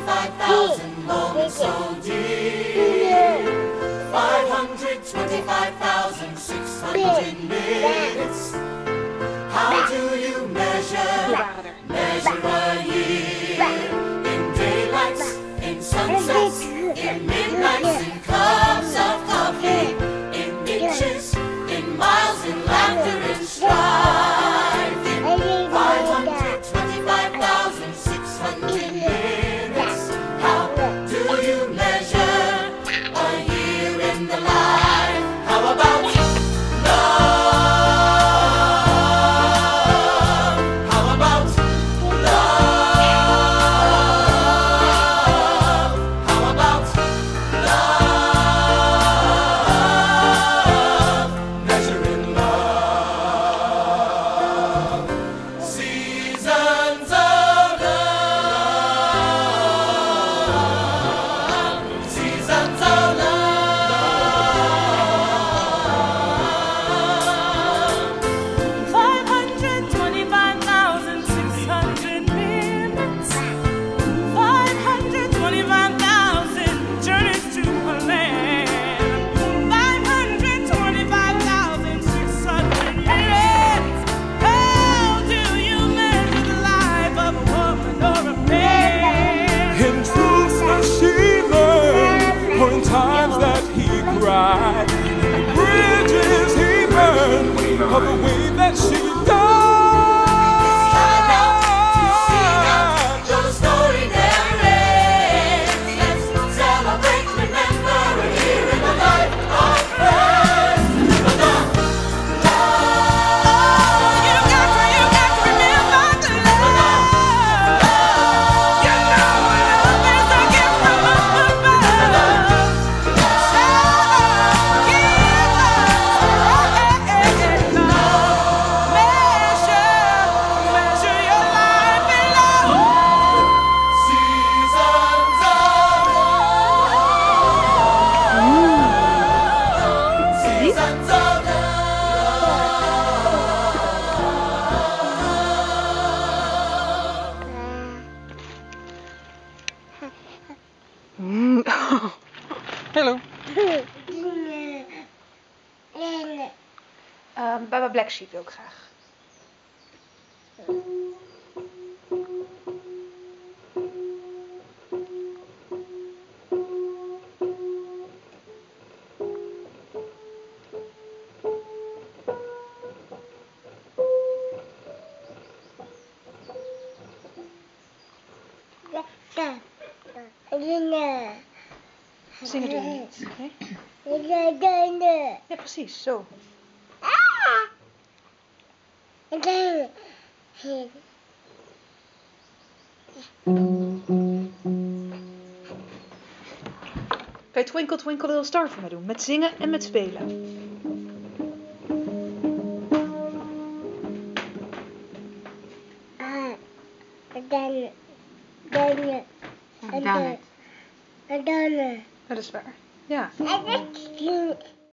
525,000 moments so deep. 525,600 minutes. How do you measure a year? In daylights, in sunsets, in midnights, in cups of coffee, in inches, in miles, in laughter, in strife. In 525,600 minutes. How do you measure a year in the life? How about love? How about love? How about love? Measuring love. Seasons of love. Seasons of love. 525,600 minutes. 525,000 journeys to a land. 525,600 minutes. How do you measure the life of a woman or a man? In truths that she learned, or in times that he cried, the bridges he burned, or the way that she Time out to sing out, though the story never ends. Let's celebrate, remember, we're here in the life of friends. But the love, You got to remember the love. You know love is a gift from up above. So give us love. Measure your life in love. seasons of love. Seasons of Hello. Baba Black Sheep wil ik graag. Zingen doe je niet. Nee? Ja, precies. Zo. Kan je Twinkle Twinkle Little Star voor mij doen? Met zingen en met spelen. Dat is waar. Ja.